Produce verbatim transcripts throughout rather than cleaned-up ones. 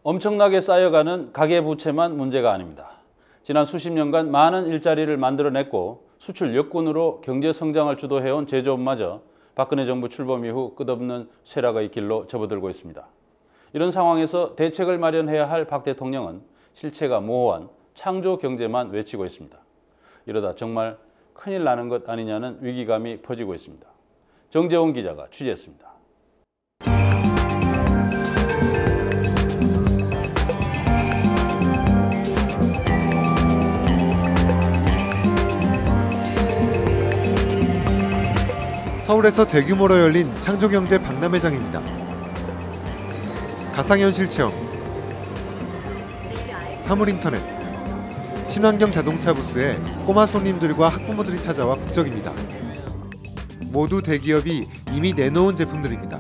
엄청나게 쌓여가는 가계부채만 문제가 아닙니다. 지난 수십 년간 많은 일자리를 만들어냈고 수출 역군으로 경제 성장을 주도해온 제조업마저 박근혜 정부 출범 이후 끝없는 쇠락의 길로 접어들고 있습니다. 이런 상황에서 대책을 마련해야 할 박 대통령은 실체가 모호한 창조 경제만 외치고 있습니다. 이러다 정말 큰일 나는 것 아니냐는 위기감이 퍼지고 있습니다. 정재훈 기자가 취재했습니다. 서울에서 대규모로 열린 창조경제 박람회장입니다. 가상현실 체험, 사물인터넷, 친환경 자동차 부스에 꼬마 손님들과 학부모들이 찾아와 북적입니다. 모두 대기업이 이미 내놓은 제품들입니다.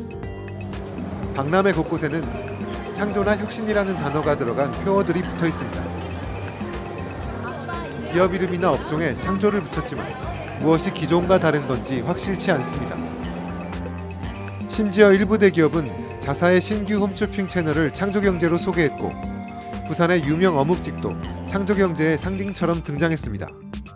박람회 곳곳에는 창조나 혁신이라는 단어가 들어간 표어들이 붙어 있습니다. 기업 이름이나 업종에 창조를 붙였지만 무엇이 기존과 다른 건지 확실치 않습니다. 심지어 일부 대기업은 자사의 신규 홈쇼핑 채널을 창조경제로 소개했고 부산의 유명 어묵집도 창조경제의 상징처럼 등장했습니다.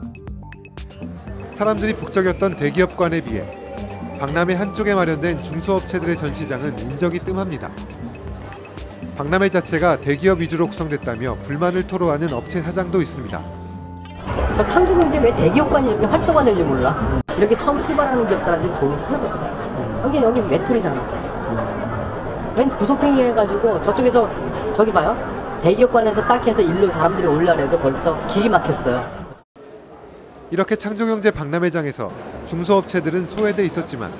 사람들이 북적였던 대기업관에 비해 박람회 한쪽에 마련된 중소업체들의 전시장은 인적이 뜸합니다. 박람회 자체가 대기업 위주로 구성됐다며 불만을 토로하는 업체 사장도 있습니다. 창조경제 왜 대기업관이 이렇게 활성화되는지 몰라. 이렇게 처음 출발하는 기업들한테 좋은 게 하나도 없어요. 여기 여기 메토리잖아. 웬 구속행위 해가지고 저쪽에서 저기 봐요. 대기업관에서 딱 해서 일로 사람들이 올라래도 벌써 길이 막혔어요. 이렇게 창조경제 박람회장에서 중소업체들은 소외돼 있었지만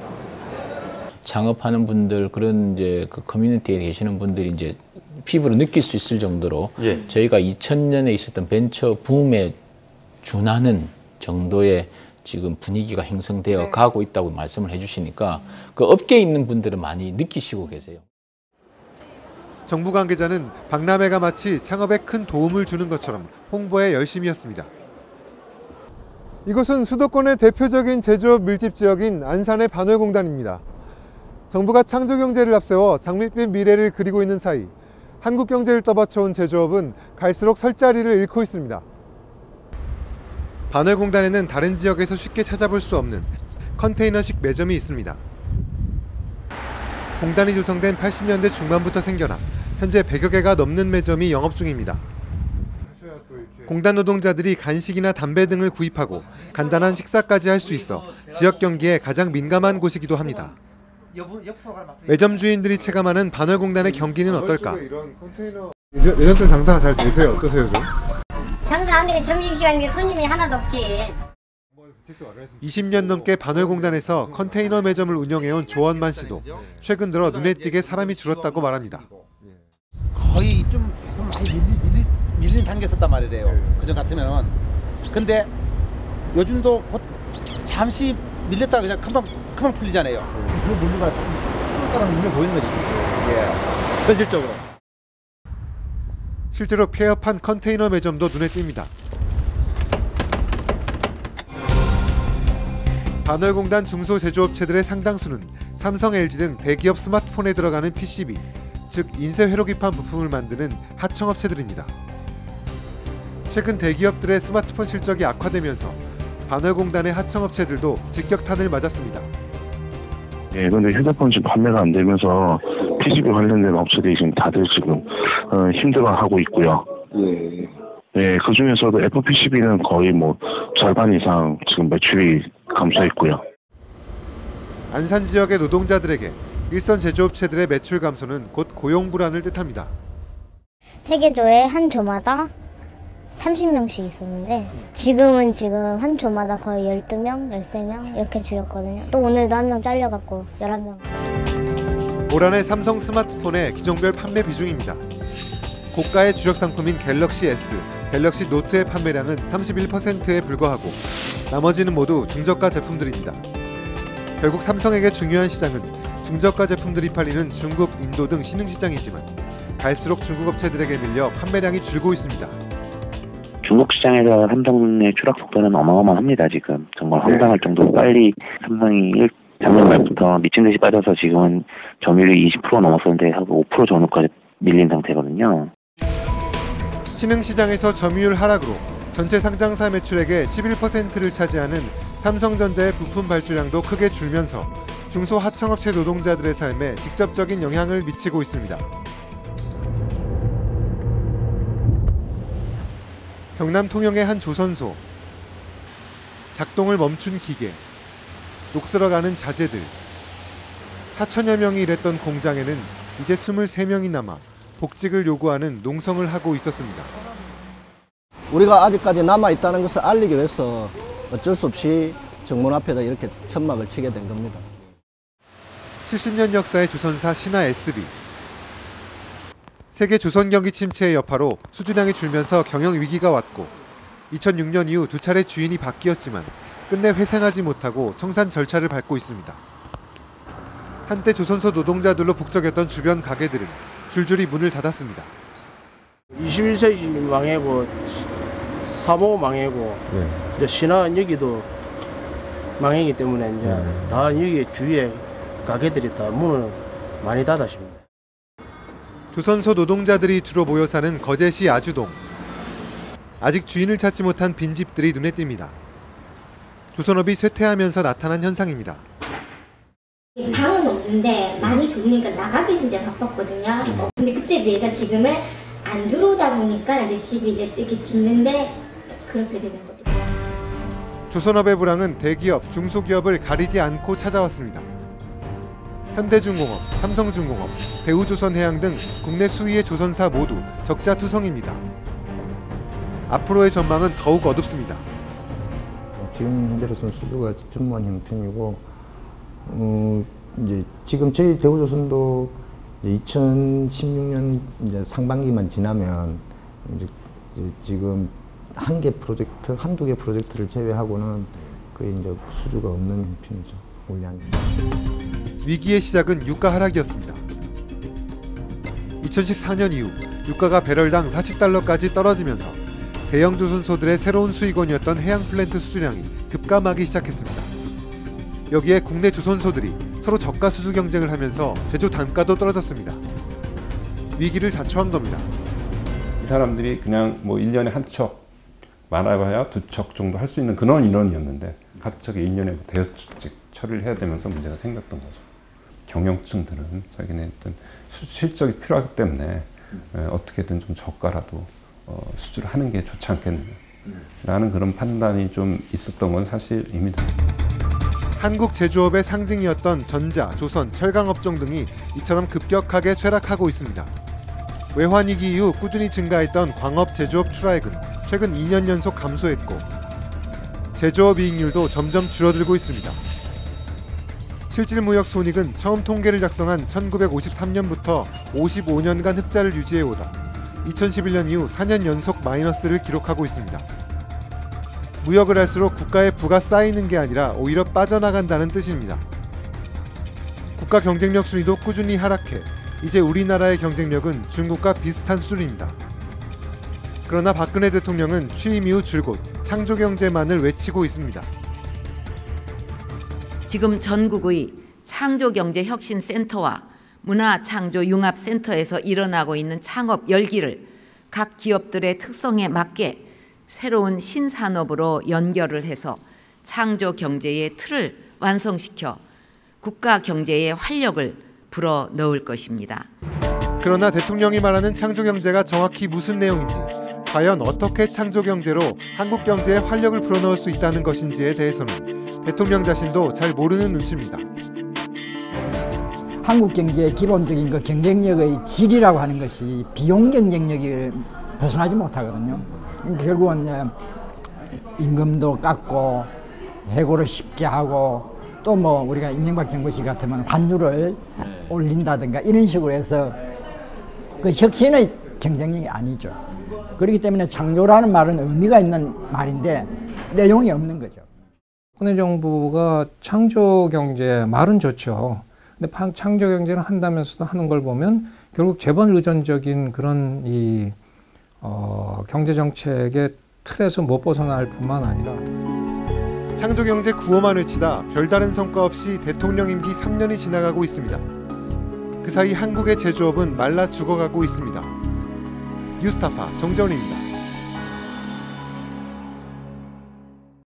창업하는 분들 그런 이제 그 커뮤니티에 계시는 분들이 이제 피부로 느낄 수 있을 정도로 예. 저희가 이천 년에 있었던 벤처 붐에 준하는 정도의 지금 분위기가 형성되어 네. 가고 있다고 말씀을 해주시니까 그 업계에 있는 분들은 많이 느끼시고 계세요. 정부 관계자는 박람회가 마치 창업에 큰 도움을 주는 것처럼 홍보에 열심이었습니다. 이곳은 수도권의 대표적인 제조업 밀집 지역인 안산의 반월공단입니다. 정부가 창조경제를 앞세워 장밋빛 미래를 그리고 있는 사이 한국 경제를 떠받쳐온 제조업은 갈수록 설 자리를 잃고 있습니다. 반월공단에는 다른 지역에서 쉽게 찾아볼 수 없는 컨테이너식 매점이 있습니다. 공단이 조성된 팔십 년대 중반부터 생겨나 현재 백여 개가 넘는 매점이 영업 중입니다. 공단 노동자들이 간식이나 담배 등을 구입하고 간단한 식사까지 할 수 있어 지역 경기에 가장 민감한 곳이기도 합니다. 매점 주인들이 체감하는 반월공단의 경기는 어떨까? 매점 좀 장사가 잘 되세요? 어떠세요 좀? 장사 안 돼. 점심시간에 손님이 하나도 없지. 이십 년 넘게 반월공단에서 컨테이너 매점을 운영해온 조원만 씨도 최근 들어 눈에 띄게 사람이 줄었다고 말합니다. 거의 좀, 좀 많이 밀리, 밀리, 밀리는 단계에 있었단 말이래요. 그전 같으면. 근데 요즘도 곧 잠시 밀렸다가 그냥 금방, 금방 풀리잖아요. 그 물류가 따라 눈에 보이는 거지. 예. 현실적으로. 실제로 폐업한 컨테이너 매점도 눈에 띕니다. 반월공단 중소제조업체들의 상당수는 삼성, 엘지 등 대기업 스마트폰에 들어가는 피시비, 즉 인쇄 회로기판 부품을 만드는 하청업체들입니다. 최근 대기업들의 스마트폰 실적이 악화되면서 반월공단의 하청업체들도 직격탄을 맞았습니다. 예, 근데 휴대폰 지금 판매가 안 되면서 피시비 관련된 업체들이 지금 다들 지금 어, 힘들어하고 있고요. 예. 예, 그 중에서도 에프피시비는 거의 뭐 절반 이상 지금 매출이 감소했고요. 안산 지역의 노동자들에게 일선 제조업체들의 매출 감소는 곧 고용 불안을 뜻합니다. 세계조에 한 조마다 삼십 명씩 있었는데 지금은 지금 한 조마다 거의 열두 명, 열세 명 이렇게 줄였거든요. 또 오늘도 한 명 잘려갖고 열한 명. 올 한해 삼성 스마트폰의 기종별 판매 비중입니다. 고가의 주력 상품인 갤럭시 에스, 갤럭시 노트의 판매량은 삼십일 퍼센트에 불과하고 나머지는 모두 중저가 제품들입니다. 결국 삼성에게 중요한 시장은 중저가 제품들이 팔리는 중국, 인도 등 신흥시장이지만 갈수록 중국 업체들에게 밀려 판매량이 줄고 있습니다. 중국 시장에서 삼성의 추락 속도는 어마어마합니다. 지금 정말 황당할 정도로 빨리 삼성이 작년 말부터 미친 듯이 빠져서 지금은 점유율이 이십 퍼센트 넘었었는데 하고 오 퍼센트 전후까지 밀린 상태거든요. 신흥시장에서 점유율 하락으로 전체 상장사 매출액의 십일 퍼센트를 차지하는 삼성전자의 부품 발주량도 크게 줄면서 중소하청업체 노동자들의 삶에 직접적인 영향을 미치고 있습니다. 경남 통영의 한 조선소. 작동을 멈춘 기계, 녹슬어가는 자재들. 사천여 명이 일했던 공장에는 이제 스물세 명이 남아 복직을 요구하는 농성을 하고 있었습니다. 우리가 아직까지 남아있다는 것을 알리기 위해서 어쩔 수 없이 정문 앞에다 이렇게 천막을 치게 된 겁니다. 칠십 년 역사의 조선사 신화 에스비. 세계 조선 경기 침체의 여파로 수주량이 줄면서 경영 위기가 왔고 이천육 년 이후 두 차례 주인이 바뀌었지만 끝내 회생하지 못하고 청산 절차를 밟고 있습니다. 한때 조선소 노동자들로 북적였던 주변 가게들은 줄줄이 문을 닫았습니다. 이십일 세기 망해고 사모 망해고 네. 이제 신화 여기도 망했기 때문에 이제 네. 다 여기 주위에 가게들이 다 문을 많이 닫았습니다. 조선소 노동자들이 주로 모여 사는 거제시 아주동. 아직 주인을 찾지 못한 빈집들이 눈에 띕니다. 조선업이 쇠퇴하면서 나타난 현상입니다. 방은 없는데 많이 들어오니까 나가기 진짜 바빴거든요. 어, 근데 그때 비해서 지금은 안 들어오다 보니까 이제 집이 이제 이렇게 짓는데 그렇게 되는 거죠. 조선업의 불황은 대기업, 중소기업을 가리지 않고 찾아왔습니다. 현대중공업, 삼성중공업, 대우조선해양 등 국내 수위의 조선사 모두 적자투성입니다. 앞으로의 전망은 더욱 어둡습니다. 지금 현재로서는 수주가 전무한 형편이고, 어, 이제 지금 저희 대우조선도 이천십육 년 이제 상반기만 지나면 이제, 이제 지금 한 개 프로젝트, 한두 개 프로젝트를 제외하고는 거의 이제 수주가 없는 형편이죠. 올해. 위기의 시작은 유가 하락이었습니다. 이천십사 년 이후 유가가 배럴당 사십 달러까지 떨어지면서 대형 조선소들의 새로운 수익원이었던 해양 플랜트 수주량이 급감하기 시작했습니다. 여기에 국내 조선소들이 서로 저가 수주 경쟁을 하면서 제조 단가도 떨어졌습니다. 위기를 자초한 겁니다. 이 사람들이 그냥 뭐 일 년에 한 척, 많아봐야 두 척 정도 할 수 있는 그런 인원이었는데 갑자기 일 년에 대여섯 척 처리를 해야 되면서 문제가 생겼던 거죠. 경영층들은 자기네 어떤 실적이 필요하기 때문에 어떻게든 좀 저가라도 어, 수주를 하는 게 좋지 않겠느냐라는 그런 판단이 좀 있었던 건 사실입니다. 한국 제조업의 상징이었던 전자, 조선, 철강업종 등이 이처럼 급격하게 쇠락하고 있습니다. 외환위기 이후 꾸준히 증가했던 광업, 제조업 출하액은 최근 이 년 연속 감소했고 제조업 이익률도 점점 줄어들고 있습니다. 실질무역 손익은 처음 통계를 작성한 천구백오십삼 년부터 오십오 년간 흑자를 유지해오다 이천십일 년 이후 사 년 연속 마이너스를 기록하고 있습니다. 무역을 할수록 국가의 부가 쌓이는 게 아니라 오히려 빠져나간다는 뜻입니다. 국가 경쟁력 순위도 꾸준히 하락해 이제 우리나라의 경쟁력은 중국과 비슷한 수준입니다. 그러나 박근혜 대통령은 취임 이후 줄곧 창조경제만을 외치고 있습니다. 지금 전국의 창조경제혁신센터와 문화창조융합센터에서 일어나고 있는 창업 열기를 각 기업들의 특성에 맞게 새로운 신산업으로 연결을 해서 창조경제의 틀을 완성시켜 국가경제의 활력을 불어넣을 것입니다. 그러나 대통령이 말하는 창조경제가 정확히 무슨 내용인지, 과연 어떻게 창조경제로 한국 경제에 활력을 불어넣을 수 있다는 것인지에 대해서는 대통령 자신도 잘 모르는 눈치입니다. 한국 경제의 기본적인 그 경쟁력의 질이라고 하는 것이 비용 경쟁력이 벗어나지 못하거든요. 결국은 임금도 깎고 해고를 쉽게 하고 또 뭐 우리가 이명박 정부 시 같으면 환율을 올린다든가 이런 식으로 해서 그 혁신의 경쟁력이 아니죠. 그렇기 때문에 창조라는 말은 의미가 있는 말인데 내용이 없는 거죠. 박근혜 정부가 창조경제 말은 좋죠. 근데 창조경제를 한다면서도 하는 걸 보면 결국 재벌 의존적인 그런 이 어, 경제정책의 틀에서 못 벗어날 뿐만 아니라 창조경제 구호만 외치다 별다른 성과 없이 대통령 임기 삼 년이 지나가고 있습니다. 그 사이 한국의 제조업은 말라 죽어가고 있습니다. 뉴스타파 정재원입니다.